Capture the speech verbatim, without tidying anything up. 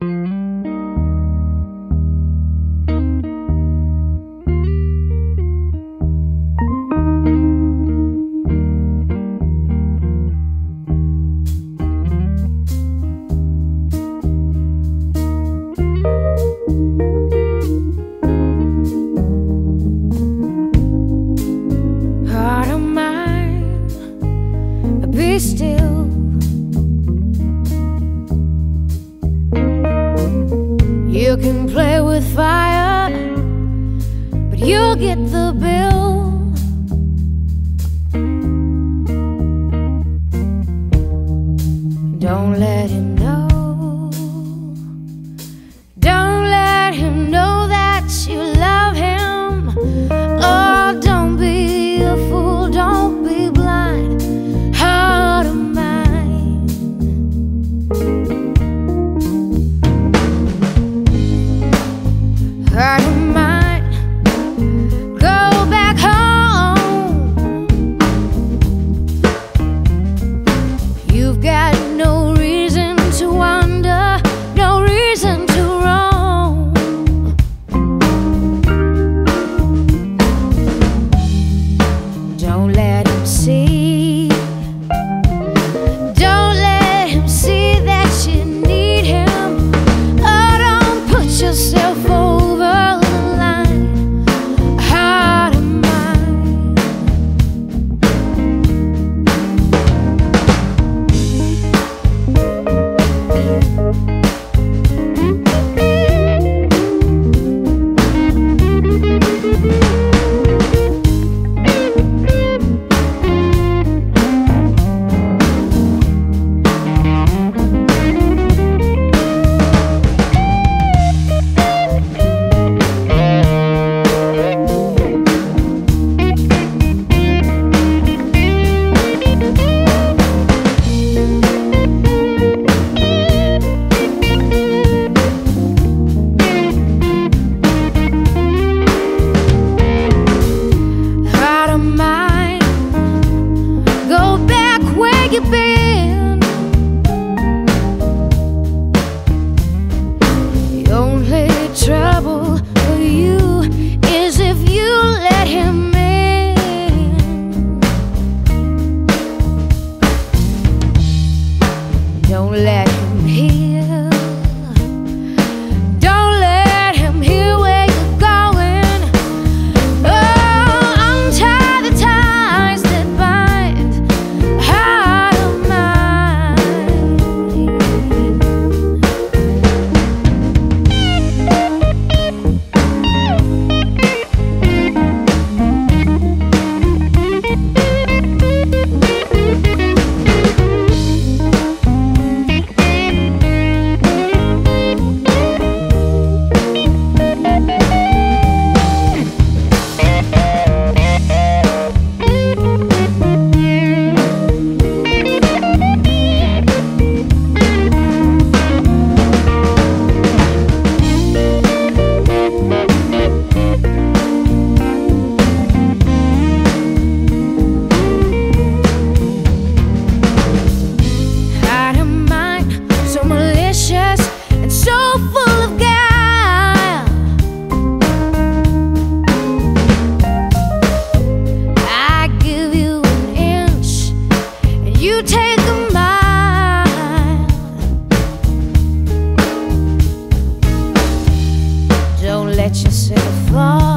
Be still. You can play with fire, but you'll get the bill. Don't let him know. Don't let him know that you love him. Oh, don't be a fool, don't be blind. Heart of mine, heart of mine, go back home. You've got no reason to wander, no reason to roam. Don't let him see. Don't let him see that you need him. Oh, don't put yourself over the line. Heart of mine. You've been. The only trouble for you is if you let him in. Don't let him hear. Don't let him hear where you're going. Oh, untie the ties that bind. Heart of mine. And so full of guile, I give you an inch and you take a mile. Don't let yourself fall.